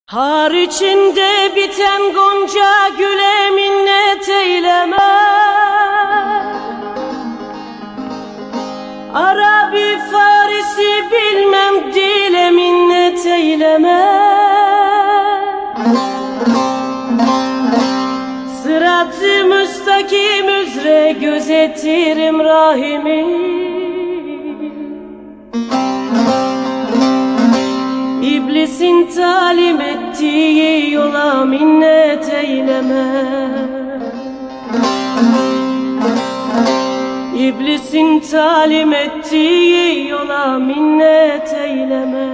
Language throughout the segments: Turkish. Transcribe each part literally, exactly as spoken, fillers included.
Har içinde biten gonca güle minnet eyleme. Arabi Farisi bilmem dile minnet eyleme. Sırat-ı müstakim üzere gözetirim rahimi. İblisin talim ettiği yola minnet eyleme. İblisin talim ettiği yola minnet eyleme.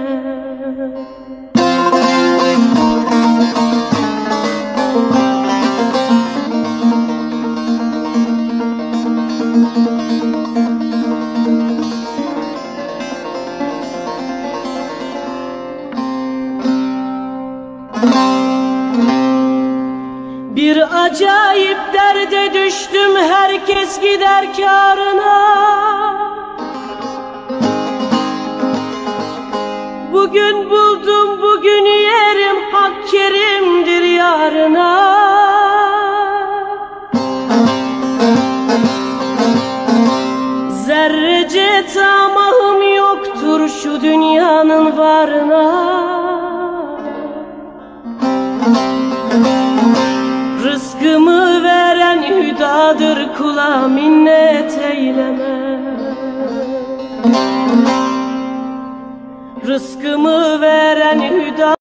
Bir acayip derde düştüm, herkes gider kârına. Bugün buldum, bugün yerim, Hak kerimdir yarına. Zerrece tamahım yoktur şu dünyanın varına. Rızkımı veren hüdadır, kula minnet eyleme. Rızkımı veren hüdadır.